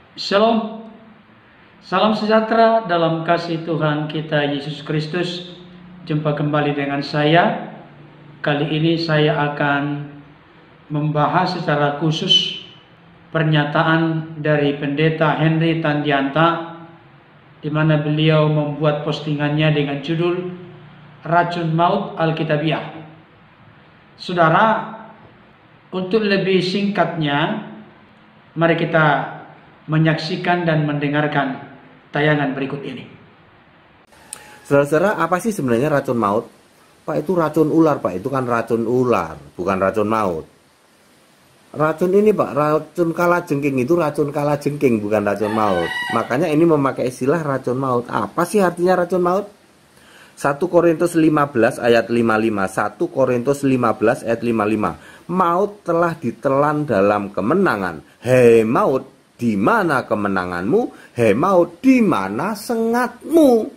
Shalom, salam sejahtera dalam kasih Tuhan kita Yesus Kristus. Jumpa kembali dengan saya. Kali ini saya akan membahas secara khusus pernyataan dari Pendeta Henry Tandianta, di mana beliau membuat postingannya dengan judul Racun Maut Alkitabiah. Saudara, untuk lebih singkatnya, mari kita menyaksikan dan mendengarkan tayangan berikut ini. Saudara-saudara, apa sih sebenarnya racun maut? Pak, itu racun ular, Pak. Itu kan racun ular, bukan racun maut. Racun ini, Pak, racun kalajengking itu racun kalajengking, bukan racun maut. Makanya ini memakai istilah racun maut. Apa sih artinya racun maut? 1 Korintus 15 ayat 55. 1 Korintus 15 ayat 55. Maut telah ditelan dalam kemenangan. Hei maut, di mana kemenanganmu? Hei maut, di mana sengatmu?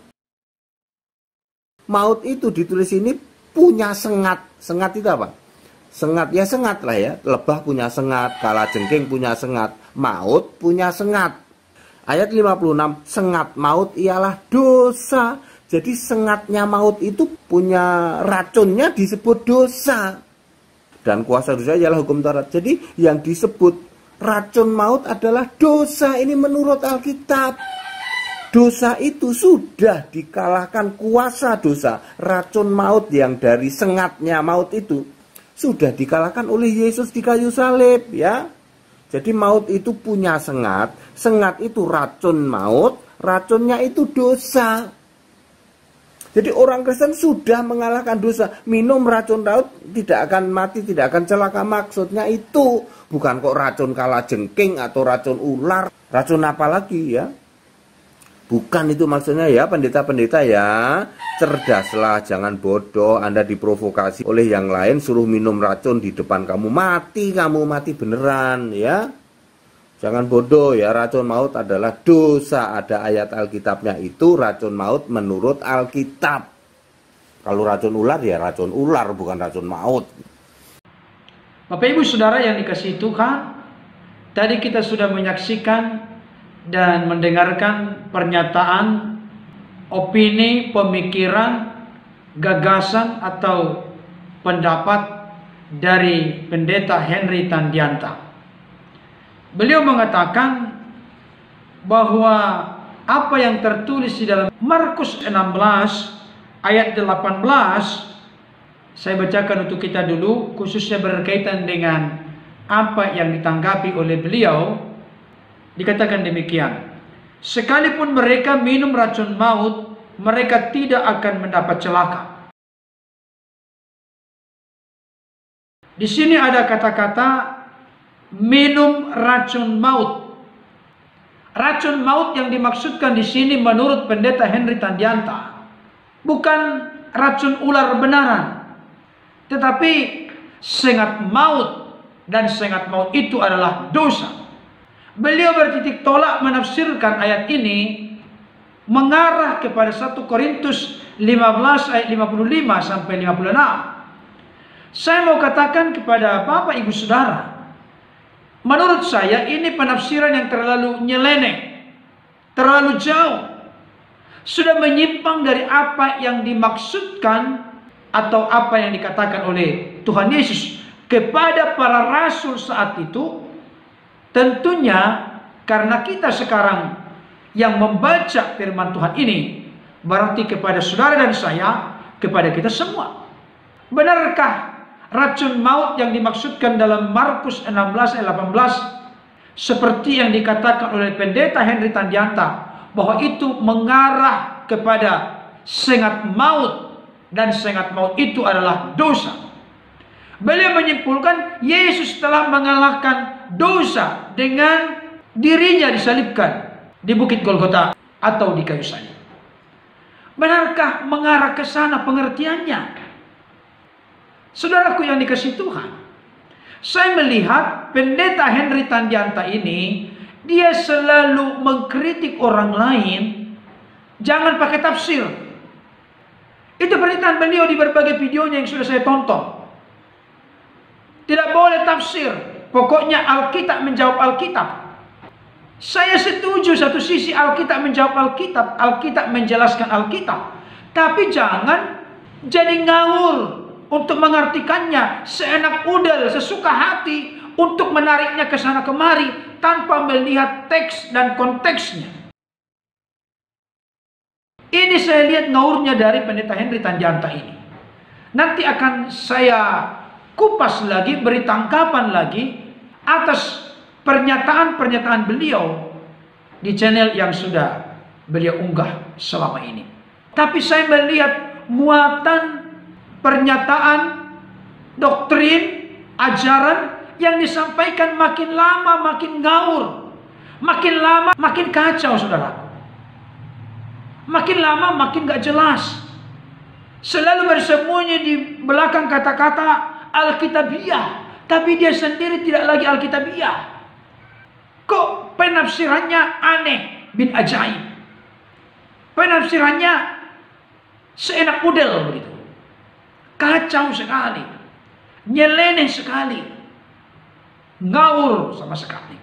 Maut itu ditulis ini punya sengat. Sengat itu apa? Sengat, ya sengat lah ya. Lebah punya sengat, kalajengking punya sengat, maut punya sengat. Ayat 56, sengat maut ialah dosa. Jadi sengatnya maut itu punya racunnya disebut dosa. Dan kuasa dosa ialah hukum Taurat. Jadi yang disebut racun maut adalah dosa. Ini menurut Alkitab. Dosa itu sudah dikalahkan kuasa dosa. Racun maut yang dari sengatnya maut itu sudah dikalahkan oleh Yesus di kayu salib, ya. Jadi maut itu punya sengat. Sengat itu racun maut. Racunnya itu dosa. Jadi orang Kristen sudah mengalahkan dosa. Minum racun maut tidak akan mati, tidak akan celaka. Maksudnya itu. Bukan kok racun kalajengking atau racun ular. Racun apa lagi ya? Bukan itu maksudnya ya, pendeta-pendeta ya. Cerdaslah, jangan bodoh. Anda diprovokasi oleh yang lain, suruh minum racun di depan kamu mati beneran ya. Jangan bodoh ya, racun maut adalah dosa. Ada ayat Alkitabnya itu racun maut menurut Alkitab. Kalau racun ular ya racun ular, bukan racun maut. Bapak Ibu Saudara yang dikasihi Tuhan, tadi kita sudah menyaksikan dan mendengarkan pernyataan, opini, pemikiran, gagasan atau pendapat dari Pendeta Henry Tandianta. Beliau mengatakan bahwa apa yang tertulis di dalam Markus 16 ayat 18, saya bacakan untuk kita dulu, khususnya berkaitan dengan apa yang ditanggapi oleh beliau. Dikatakan demikian, sekalipun mereka minum racun maut, mereka tidak akan mendapat celaka. Di sini ada kata-kata minum racun maut. Racun maut yang dimaksudkan di sini menurut Pendeta Henry Tandianta bukan racun ular benaran, tetapi sengat maut, dan sengat maut itu adalah dosa. Beliau bertitik tolak menafsirkan ayat ini mengarah kepada 1 Korintus 15 ayat 55 sampai 56. Saya mau katakan kepada Bapak Ibu Saudara, menurut saya ini penafsiran yang terlalu nyeleneh, terlalu jauh, sudah menyimpang dari apa yang dimaksudkan atau apa yang dikatakan oleh Tuhan Yesus kepada para rasul saat itu. Tentunya karena kita sekarang yang membaca firman Tuhan ini, berarti kepada saudara dan saya, kepada kita semua. Benarkah racun maut yang dimaksudkan dalam Markus 16 ayat 18 seperti yang dikatakan oleh Pendeta Henry Tandianta, bahwa itu mengarah kepada sengat maut, dan sengat maut itu adalah dosa? Beliau menyimpulkan Yesus telah mengalahkan dosa dengan dirinya disalibkan di Bukit Golgota atau di kayu salib. Benarkah mengarah ke sana pengertiannya? Saudaraku yang dikasihi Tuhan, saya melihat Pendeta Henry Tandianta ini, dia selalu mengkritik orang lain, jangan pakai tafsir. Itu pernyataan beliau di berbagai videonya yang sudah saya tonton. Tidak boleh tafsir. Pokoknya Alkitab menjawab Alkitab. Saya setuju satu sisi Alkitab menjawab Alkitab, Alkitab menjelaskan Alkitab. Tapi jangan jadi ngawur untuk mengartikannya seenak udel, sesuka hati untuk menariknya ke sana kemari tanpa melihat teks dan konteksnya. Ini saya lihat ngawurnya dari Pendeta Henry Tandianta ini. Nanti akan saya kupas lagi, beri tangkapan lagi atas pernyataan-pernyataan beliau di channel yang sudah beliau unggah selama ini. Tapi saya melihat muatan pernyataan, doktrin, ajaran yang disampaikan makin lama makin ngawur, makin lama makin kacau, saudara. Makin lama makin gak jelas. Selalu bersembunyi di belakang kata-kata Alkitabiah, tapi dia sendiri tidak lagi Alkitabiah. Kok penafsirannya aneh bin ajaib, penafsirannya seenak udel begitu, kacau sekali, nyeleneh sekali, ngawur sama sekali.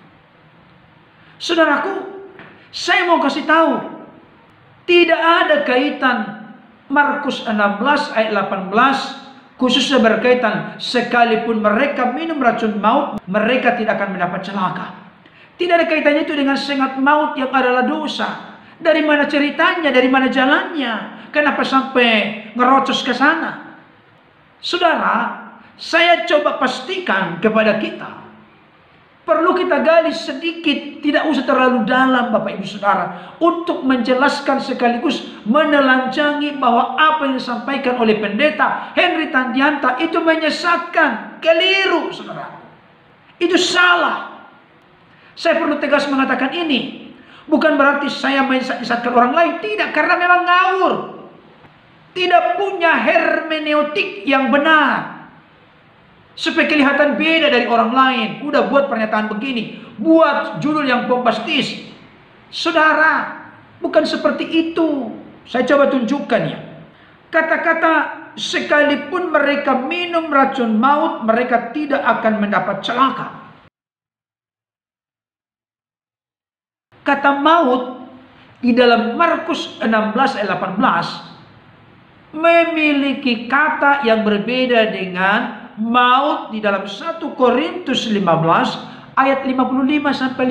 Saudaraku, saya mau kasih tahu, tidak ada kaitan Markus 16 ayat 18 khususnya berkaitan sekalipun mereka minum racun maut, mereka tidak akan mendapat celaka. Tidak ada kaitannya itu dengan sengat maut yang adalah dosa. Dari mana ceritanya, dari mana jalannya, kenapa sampai ngerocos ke sana? Saudara, saya coba pastikan kepada kita, perlu kita gali sedikit, tidak usah terlalu dalam Bapak Ibu Saudara, untuk menjelaskan sekaligus menelanjangi bahwa apa yang disampaikan oleh Pendeta Henry Tandianta itu menyesatkan, keliru, saudara. Itu salah. Saya perlu tegas mengatakan ini. Bukan berarti saya menyesatkan orang lain, tidak, karena memang ngawur. Tidak punya hermeneutik yang benar. Supaya kelihatan beda dari orang lain. Udah buat pernyataan begini, buat judul yang bombastis. Saudara, bukan seperti itu. Saya coba tunjukkan ya. Kata-kata sekalipun mereka minum racun maut, mereka tidak akan mendapat celaka. Kata maut di dalam Markus 16 ayat 18 memiliki kata yang berbeda dengan maut di dalam 1 Korintus 15 ayat 55 sampai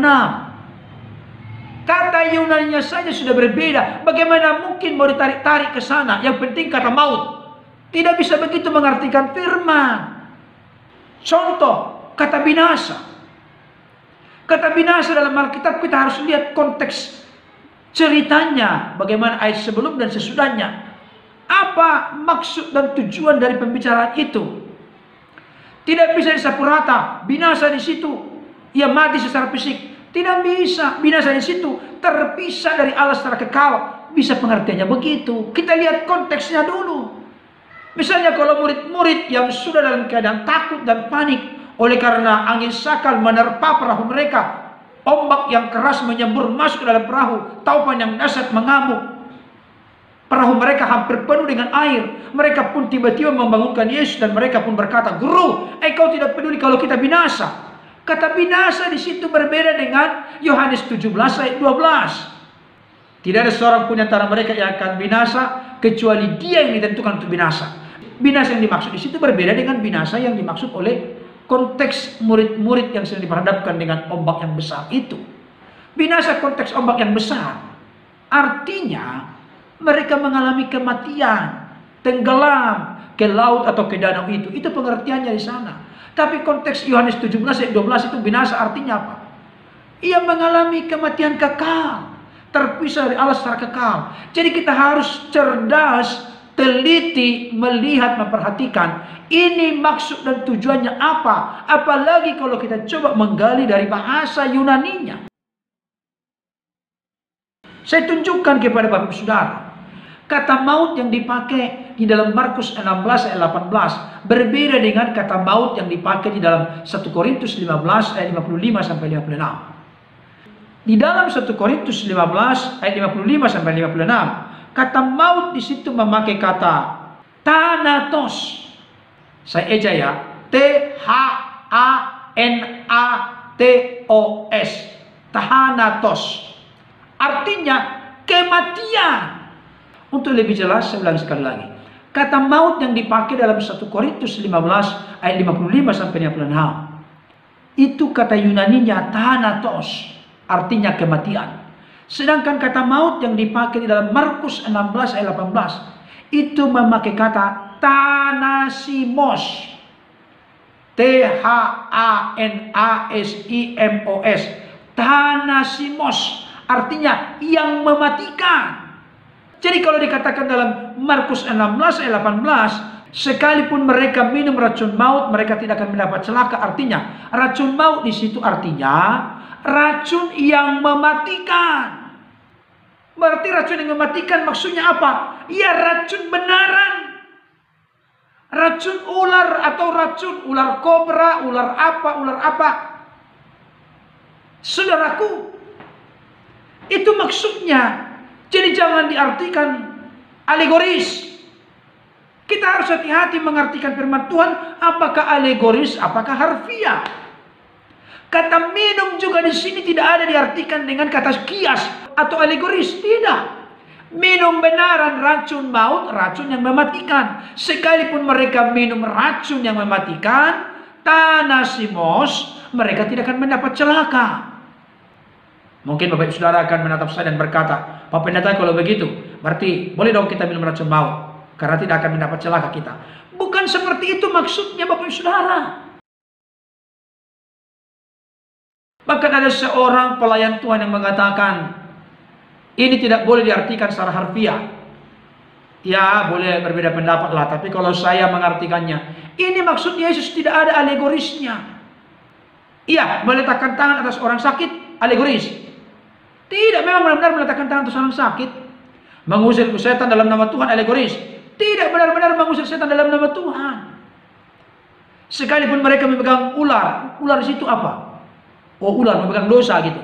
56. Kata Yunaninya saja sudah berbeda. Bagaimana mungkin mau ditarik-tarik ke sana? Yang penting kata maut. Tidak bisa begitu mengartikan firman. Contoh, kata binasa. Kata binasa dalam Alkitab kita harus lihat konteks ceritanya. Bagaimana ayat sebelum dan sesudahnya. Apa maksud dan tujuan dari pembicaraan itu? Tidak bisa disapu rata. Binasa di situ, ia mati secara fisik. Tidak bisa. Binasa di situ terpisah dari Allah secara kekal. Bisa pengertiannya begitu. Kita lihat konteksnya dulu. Misalnya kalau murid-murid yang sudah dalam keadaan takut dan panik oleh karena angin sakal menerpa perahu mereka, ombak yang keras menyembur masuk ke dalam perahu, taupan yang dahsyat mengamuk, perahu mereka hampir penuh dengan air. Mereka pun tiba-tiba membangunkan Yesus dan mereka pun berkata, "Guru, engkau tidak peduli kalau kita binasa." Kata binasa di situ berbeda dengan Yohanes 17 ayat 12. Tidak ada seorang pun antara mereka yang akan binasa kecuali dia yang ditentukan untuk binasa. Binasa yang dimaksud di situ berbeda dengan binasa yang dimaksud oleh konteks murid-murid yang sedang diperhadapkan dengan ombak yang besar itu. Binasa konteks ombak yang besar artinya mereka mengalami kematian, tenggelam ke laut atau ke danau itu. Itu pengertiannya di sana. Tapi konteks Yohanes 17 ayat 12 itu binasa artinya apa? Ia mengalami kematian kekal, terpisah dari Allah secara kekal. Jadi kita harus cerdas, teliti, melihat, memperhatikan ini maksud dan tujuannya apa. Apalagi kalau kita coba menggali dari bahasa Yunaninya. Saya tunjukkan kepada Bapak Ibu Saudara, kata maut yang dipakai di dalam Markus 16 ayat 18 berbeda dengan kata maut yang dipakai di dalam 1 Korintus 15 ayat 55 sampai 56. Di dalam 1 Korintus 15 ayat 55 sampai 56, kata maut di situ memakai kata thanatos. Saya eja ya, THANATOS. Thanatos. Artinya kematian. Untuk lebih jelas saya ulang sekali lagi. Kata maut yang dipakai dalam 1 Korintus 15 ayat 55 sampai 56. Itu kata Yunaninya Thanatos, artinya kematian. Sedangkan kata maut yang dipakai di dalam Markus 16 ayat 18 itu memakai kata Thanasimos. Thanasimos. Thanasimos artinya yang mematikan. Jadi kalau dikatakan dalam Markus 16 ayat 18, sekalipun mereka minum racun maut, mereka tidak akan mendapat celaka. Artinya racun maut di situ artinya racun yang mematikan. Berarti racun yang mematikan maksudnya apa? Ya racun benaran. Racun ular atau racun ular kobra, ular apa. Saudaraku, itu maksudnya. Jadi jangan diartikan alegoris. Kita harus hati-hati mengartikan firman Tuhan, apakah alegoris, apakah harfiah. Kata minum juga di sini tidak ada diartikan dengan kata kias atau alegoris, tidak. Minum benaran racun maut, racun yang mematikan. Sekalipun mereka minum racun yang mematikan, Thanasimos, mereka tidak akan mendapat celaka. Mungkin Bapak Ibu Saudara akan menatap saya dan berkata, Pak Pendeta kalau begitu, berarti boleh dong kita minum racun maut, karena tidak akan mendapat celaka kita. Bukan seperti itu maksudnya Bapak Ibu Saudara. Bahkan ada seorang pelayan Tuhan yang mengatakan, ini tidak boleh diartikan secara harfiah. Ya boleh berbeda pendapat lah, tapi kalau saya mengartikannya, ini maksud Yesus tidak ada alegorisnya. Iya, meletakkan tangan atas orang sakit, alegoris. Tidak, memang benar-benar meletakkan tangan atas orang sakit. Mengusir setan dalam nama Tuhan, alegoris. Tidak benar-benar mengusir setan dalam nama Tuhan. Sekalipun mereka memegang ular, ular di situ apa? Oh, ular memegang dosa gitu.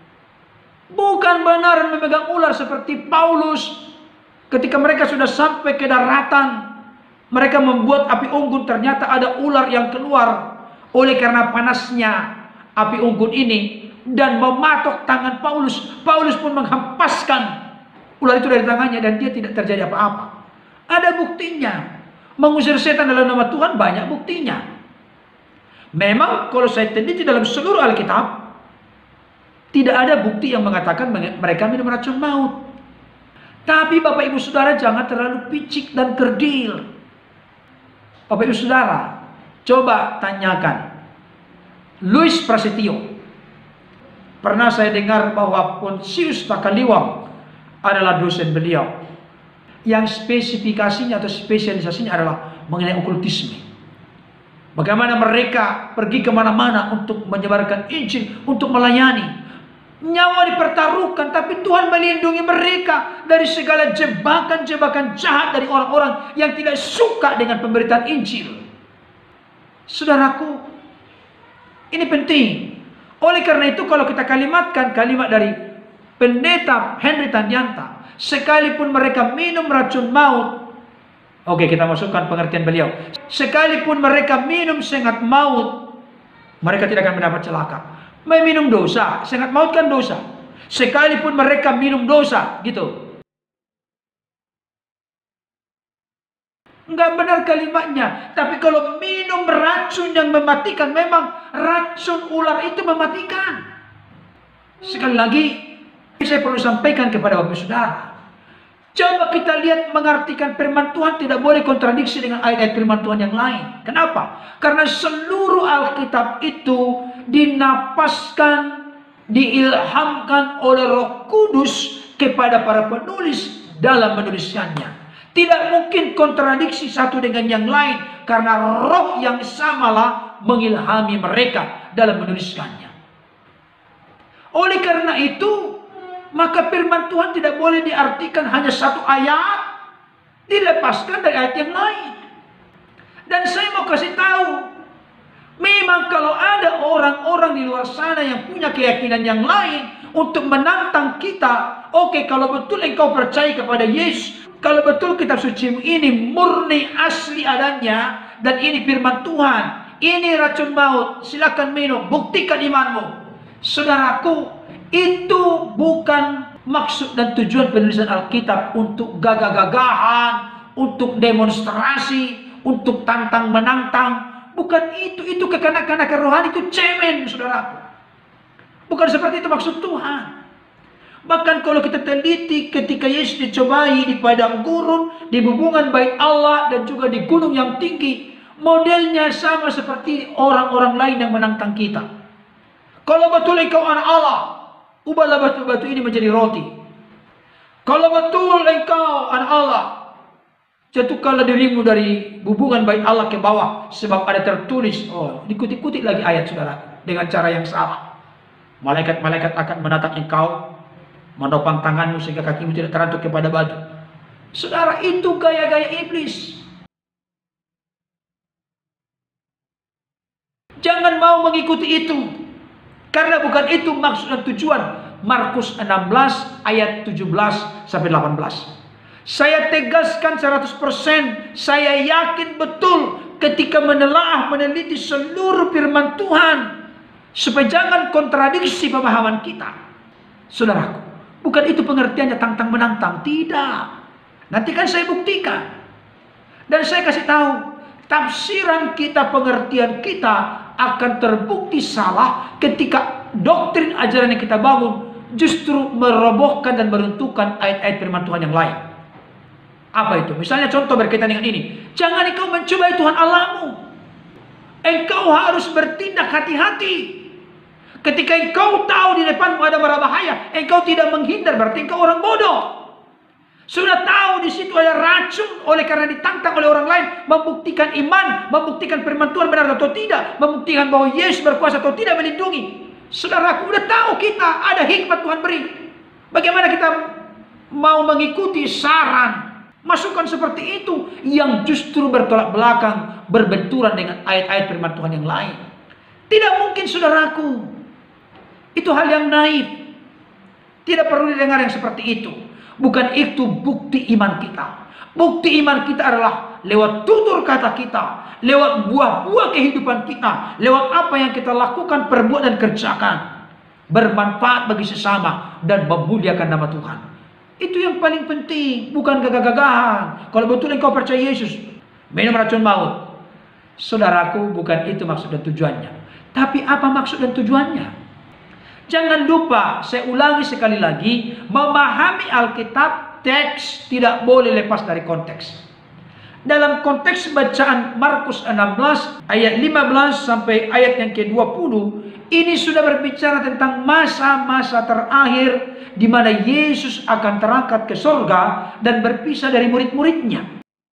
Bukan benar memegang ular seperti Paulus. Ketika mereka sudah sampai ke daratan, mereka membuat api unggun, ternyata ada ular yang keluar. Oleh karena panasnya api unggun ini dan mematok tangan Paulus, Paulus pun menghempaskan ular itu dari tangannya dan dia tidak terjadi apa-apa. Ada buktinya. Mengusir setan dalam nama Tuhan banyak buktinya. Memang kalau saya teliti dalam seluruh Alkitab, tidak ada bukti yang mengatakan mereka minum racun maut. Tapi Bapak Ibu Saudara jangan terlalu picik dan kerdil. Bapak Ibu Saudara, coba tanyakan Louis Prasetyo. Pernah saya dengar bahwa Pontius Takaliwang adalah dosen beliau, yang spesifikasinya atau spesialisasinya adalah mengenai okultisme. Bagaimana mereka pergi kemana-mana untuk menyebarkan Injil, untuk melayani. Nyawa dipertaruhkan, tapi Tuhan melindungi mereka dari segala jebakan-jebakan jahat dari orang-orang yang tidak suka dengan pemberitaan Injil. Saudaraku, ini penting. Oleh karena itu kalau kita kalimatkan kalimat dari Pendeta Henry Tandianta, sekalipun mereka minum racun maut, oke, kita masukkan pengertian beliau. Sekalipun mereka minum sengat maut, mereka tidak akan mendapat celaka. Meminum dosa, sengat maut kan dosa. Sekalipun mereka minum dosa, gitu. Enggak benar kalimatnya. Tapi kalau minum racun yang mematikan, memang racun ular itu mematikan. Sekali lagi, saya perlu sampaikan kepada Bapak Saudara. Coba kita lihat mengartikan firman Tuhan tidak boleh kontradiksi dengan ayat-ayat firman Tuhan yang lain. Kenapa? Karena seluruh Alkitab itu dinapaskan, diilhamkan oleh Roh Kudus kepada para penulis dalam menuliskannya. Tidak mungkin kontradiksi satu dengan yang lain, karena roh yang samalah mengilhami mereka dalam menuliskannya. Oleh karena itu, maka firman Tuhan tidak boleh diartikan hanya satu ayat, dilepaskan dari ayat yang lain. Dan saya mau kasih tahu, memang kalau ada orang-orang di luar sana yang punya keyakinan yang lain untuk menantang kita, oke, kalau betul engkau percaya kepada Yesus, kalau betul kitab suci ini murni asli adanya, dan ini firman Tuhan, ini racun maut, silakan minum, buktikan imanmu. Saudaraku, Itu bukan maksud dan tujuan penulisan Alkitab untuk gagah-gagahan, untuk demonstrasi, untuk tantang menantang. Bukan itu. Itu kekanak-kanakan rohani, itu cemen, saudaraku. Bukan seperti itu maksud Tuhan. Bahkan kalau kita teliti ketika Yesus dicobai di padang gurun, di hubungan bait Allah dan juga di gunung yang tinggi, modelnya sama seperti orang-orang lain yang menantang kita. Kalau betul engkau anak Allah, ubahlah batu-batu ini menjadi roti. Kalau betul engkau anak Allah, jatuhkanlah dirimu dari hubungan bait Allah ke bawah, sebab ada tertulis. Oh, dikutik-kutik lagi ayat, saudara, dengan cara yang sama. Malaikat-malaikat akan menatang engkau, menopang tanganmu sehingga kakimu tidak terantuk kepada batu. Saudara, itu gaya-gaya iblis. Jangan mau mengikuti itu, karena bukan itu maksud dan tujuan. Markus 16 ayat 17 sampai 18. Saya tegaskan 100%, saya yakin betul ketika meneliti seluruh firman Tuhan, supaya jangan kontradiksi pemahaman kita. Saudaraku, bukan itu pengertiannya tantang menantang, tidak. Nanti kan saya buktikan. Dan saya kasih tahu, tafsiran kita, pengertian kita akan terbukti salah ketika doktrin ajaran yang kita bangun justru merobohkan dan meruntuhkan ayat-ayat firman Tuhan yang lain. Apa itu? Misalnya contoh berkaitan dengan ini. Jangan engkau mencobai Tuhan Allahmu. Engkau harus bertindak hati-hati. Ketika engkau tahu di depanmu ada bara bahaya, engkau tidak menghindar, berarti engkau orang bodoh. Sudah tahu di situ ada racun, oleh karena ditantang oleh orang lain, membuktikan iman, membuktikan firman Tuhan benar atau tidak, membuktikan bahwa Yesus berkuasa atau tidak melindungi. Saudaraku, udah tahu kita ada hikmat Tuhan beri. Bagaimana kita mau mengikuti saran, masukan seperti itu yang justru bertolak belakang, berbenturan dengan ayat-ayat firman Tuhan yang lain? Tidak mungkin, saudaraku. Itu hal yang naif. Tidak perlu didengar yang seperti itu. Bukan itu bukti iman kita. Bukti iman kita adalah lewat tutur kata kita, lewat buah-buah kehidupan kita, lewat apa yang kita lakukan, perbuat dan kerjakan, bermanfaat bagi sesama dan memuliakan nama Tuhan. Itu yang paling penting, bukan gagah-gagahan. Kalau betul engkau percaya Yesus, minum racun maut. Saudaraku, bukan itu maksud dan tujuannya. Tapi apa maksud dan tujuannya? Jangan lupa, saya ulangi sekali lagi, memahami Alkitab, teks tidak boleh lepas dari konteks. Dalam konteks bacaan Markus 16 ayat 15 sampai ayat yang ke-20, ini sudah berbicara tentang masa-masa terakhir di mana Yesus akan terangkat ke surga dan berpisah dari murid-muridnya.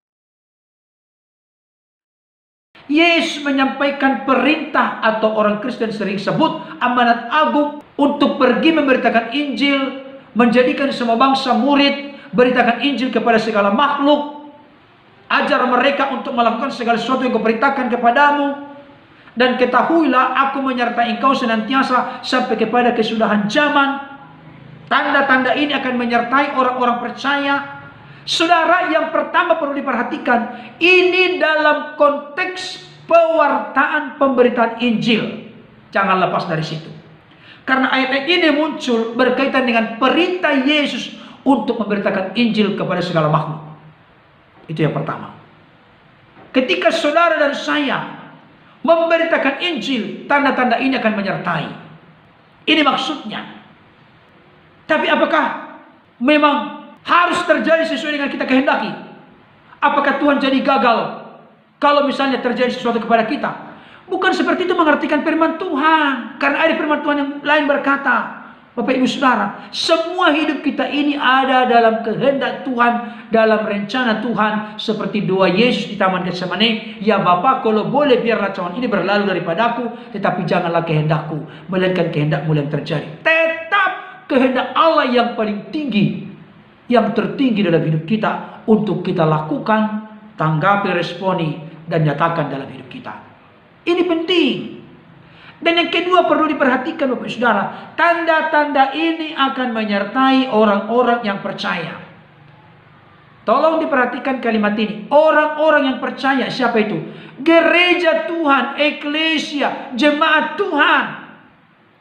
Yesus menyampaikan perintah, atau orang Kristen sering sebut amanat agung, untuk pergi memberitakan Injil, menjadikan semua bangsa murid, beritakan Injil kepada segala makhluk, ajar mereka untuk melakukan segala sesuatu yang kuperintahkan kepadamu, dan ketahuilah aku menyertai engkau senantiasa sampai kepada kesudahan zaman. Tanda-tanda ini akan menyertai orang-orang percaya. Saudara, yang pertama perlu diperhatikan, ini dalam konteks pewartaan pemberitaan Injil. Jangan lepas dari situ. Karena ayat-ayat ini muncul berkaitan dengan perintah Yesus untuk memberitakan Injil kepada segala makhluk. Itu yang pertama. Ketika saudara dan saya memberitakan Injil, tanda-tanda ini akan menyertai. Ini maksudnya. Tapi apakah memang harus terjadi sesuai dengan kita kehendaki? Apakah Tuhan jadi gagal kalau misalnya terjadi sesuatu kepada kita? Bukan seperti itu mengartikan firman Tuhan. Karena ada firman Tuhan yang lain berkata, Bapak Ibu Saudara, semua hidup kita ini ada dalam kehendak Tuhan, dalam rencana Tuhan. Seperti doa Yesus di Taman Getsemani, ya Bapa, kalau boleh biarlah cawan ini berlalu daripadaku, tetapi janganlah kehendakku, melainkan kehendakmu yang terjadi. Tetap kehendak Allah yang paling tinggi, yang tertinggi dalam hidup kita, untuk kita lakukan, tanggapi, responi, dan nyatakan dalam hidup kita. Ini penting. Dan yang kedua perlu diperhatikan, Bapak Saudara, tanda-tanda ini akan menyertai orang-orang yang percaya. Tolong diperhatikan kalimat ini. Orang-orang yang percaya, siapa itu? Gereja Tuhan, eklesia, jemaat Tuhan.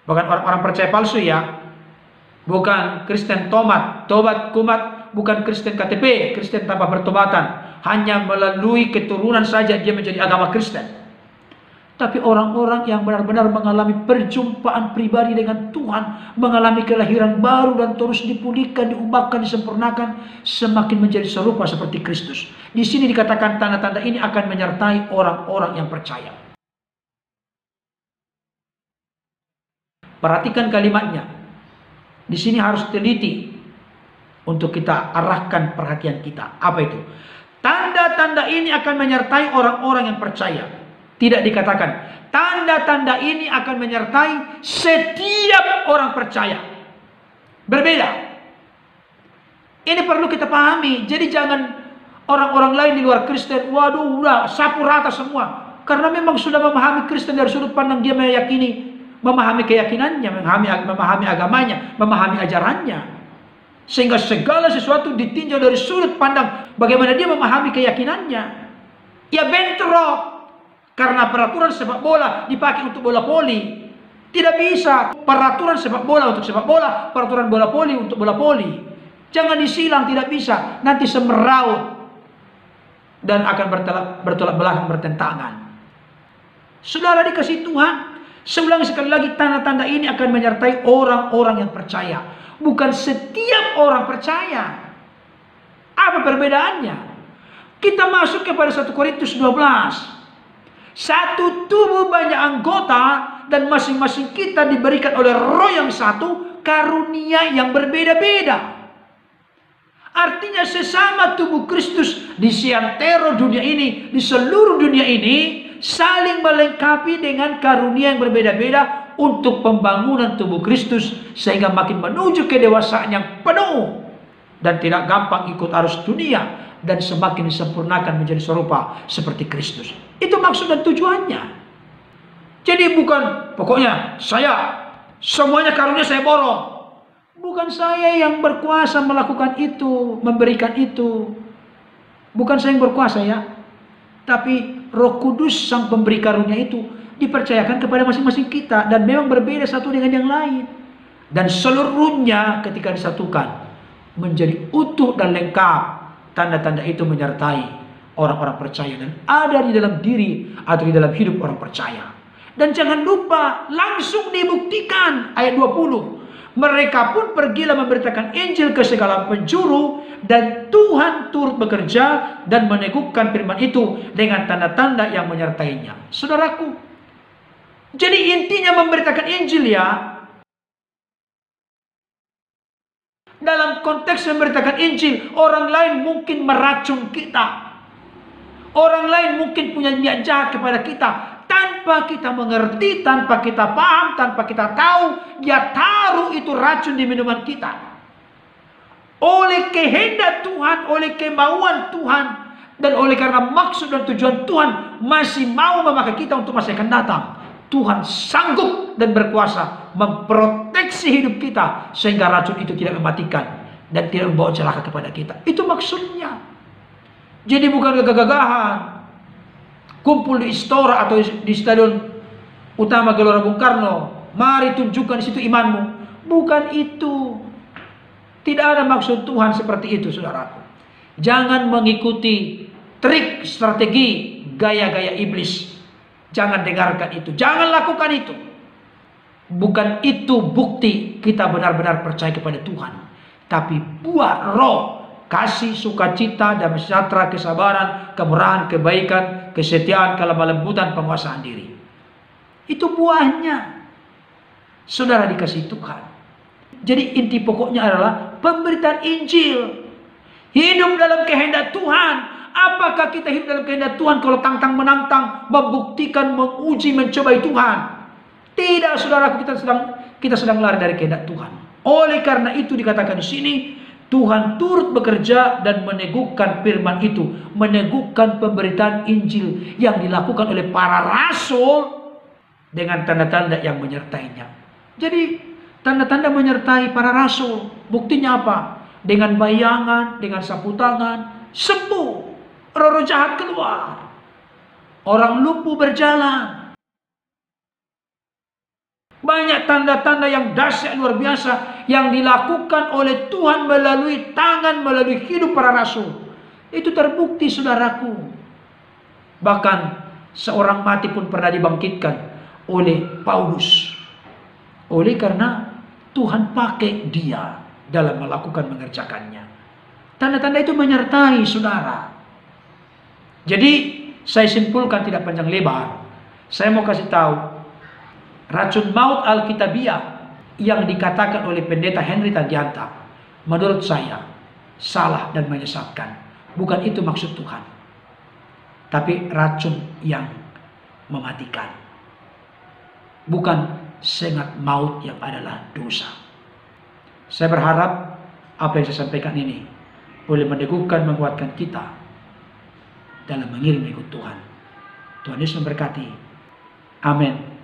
Bukan orang-orang percaya palsu ya. Bukan Kristen tobat kumat, bukan Kristen KTP, Kristen tanpa pertobatan. Hanya melalui keturunan saja dia menjadi agama Kristen. Tapi orang-orang yang benar-benar mengalami perjumpaan pribadi dengan Tuhan, mengalami kelahiran baru dan terus dipulihkan, diubahkan, disempurnakan, semakin menjadi serupa seperti Kristus. Di sini dikatakan tanda-tanda ini akan menyertai orang-orang yang percaya. Perhatikan kalimatnya. Di sini harus teliti untuk kita arahkan perhatian kita. Apa itu? Tanda-tanda ini akan menyertai orang-orang yang percaya. Tidak dikatakan tanda-tanda ini akan menyertai setiap orang percaya. Berbeda. Ini perlu kita pahami. Jadi jangan orang-orang lain di luar Kristen, waduh udah sapu rata semua. Karena memang sudah memahami Kristen dari sudut pandang dia meyakini, memahami keyakinannya, memahami agamanya, memahami ajarannya. Sehingga segala sesuatu ditinjau dari sudut pandang bagaimana dia memahami keyakinannya. Ya bentrok. Karena peraturan sepak bola dipakai untuk bola voli. Tidak bisa. Peraturan sepak bola untuk sepak bola, peraturan bola voli untuk bola voli. Jangan disilang, tidak bisa. Nanti semeraut. Dan akan bertolak belakang, bertentangan. Saudara dikasih Tuhan, saya ulangi sekali lagi, tanda-tanda ini akan menyertai orang-orang yang percaya. Bukan setiap orang percaya. Apa perbedaannya? Kita masuk kepada 1 Korintus 12. Satu tubuh banyak anggota dan masing-masing kita diberikan oleh Roh yang satu karunia yang berbeda-beda. Artinya sesama tubuh Kristus di seantero dunia ini, di seluruh dunia ini saling melengkapi dengan karunia yang berbeda-beda untuk pembangunan tubuh Kristus sehingga makin menuju kedewasaan yang penuh dan tidak gampang ikut arus dunia dan semakin disempurnakan menjadi serupa seperti Kristus. Itu maksud dan tujuannya. Jadi bukan pokoknya semuanya karunia saya borong. Bukan saya yang berkuasa melakukan itu, memberikan itu. Bukan saya yang berkuasa ya. Tapi Roh Kudus sang pemberi karunia itu dipercayakan kepada masing-masing kita dan memang berbeda satu dengan yang lain. Dan seluruhnya ketika disatukan menjadi utuh dan lengkap. Tanda-tanda itu menyertai orang-orang percaya dan ada di dalam diri atau di dalam hidup orang percaya. Dan jangan lupa langsung dibuktikan ayat 20. Mereka pun pergilah memberitakan Injil ke segala penjuru dan Tuhan turut bekerja dan meneguhkan firman itu dengan tanda-tanda yang menyertainya. Saudaraku, jadi intinya memberitakan Injil ya. Dalam konteks memberitakan Injil, orang lain mungkin meracun kita. Orang lain mungkin punya niat jahat kepada kita. Tanpa kita mengerti, tanpa kita paham, tanpa kita tahu, dia taruh itu racun di minuman kita. Oleh kehendak Tuhan, oleh kemauan Tuhan, dan oleh karena maksud dan tujuan Tuhan masih mau memakai kita untuk masa yang akan datang. Tuhan sanggup dan berkuasa memproteksi hidup kita sehingga racun itu tidak mematikan dan tidak membawa celaka kepada kita. Itu maksudnya. Jadi bukan gagah-gagahan kumpul di Istora atau di Stadion Utama Gelora Bung Karno, mari tunjukkan di situ imanmu. Bukan itu. Tidak ada maksud Tuhan seperti itu, saudaraku. Jangan mengikuti trik, strategi, gaya-gaya iblis. Jangan dengarkan itu. Jangan lakukan itu. Bukan itu bukti kita benar-benar percaya kepada Tuhan. Tapi buah Roh, kasih, sukacita, damai sejahtera, kesabaran, kemurahan, kebaikan, kesetiaan, kelemah lembutan, penguasaan diri. Itu buahnya. Saudara dikasih Tuhan. Jadi inti pokoknya adalah pemberitaan Injil. Hidup dalam kehendak Tuhan. Apakah kita hidup dalam kehendak Tuhan kalau tantang menantang, membuktikan, menguji, mencobai Tuhan? Tidak, saudara, kita sedang lari dari kehendak Tuhan. Oleh karena itu dikatakan di sini, Tuhan turut bekerja dan meneguhkan firman itu, meneguhkan pemberitaan Injil yang dilakukan oleh para rasul dengan tanda-tanda yang menyertainya. Jadi tanda-tanda menyertai para rasul, buktinya apa? Dengan bayangan, dengan sapu tangan, sembuh. Roh-roh jahat keluar. Orang lumpuh berjalan. Banyak tanda-tanda yang dahsyat luar biasa yang dilakukan oleh Tuhan melalui tangan, melalui hidup para rasul. Itu terbukti, saudaraku. Bahkan seorang mati pun pernah dibangkitkan oleh Paulus. Oleh karena Tuhan pakai dia dalam melakukan mengerjakannya. Tanda-tanda itu menyertai saudara. Jadi saya simpulkan tidak panjang lebar. Saya mau kasih tahu. Racun maut Alkitabiah yang dikatakan oleh pendeta Henry Tandianta, menurut saya salah dan menyesatkan. Bukan itu maksud Tuhan. Tapi racun yang mematikan. Bukan sengat maut yang adalah dosa. Saya berharap apa yang saya sampaikan ini boleh meneguhkan, menguatkan kita dalam mengiring ikut Tuhan. Tuhan Yesus memberkati. Amin.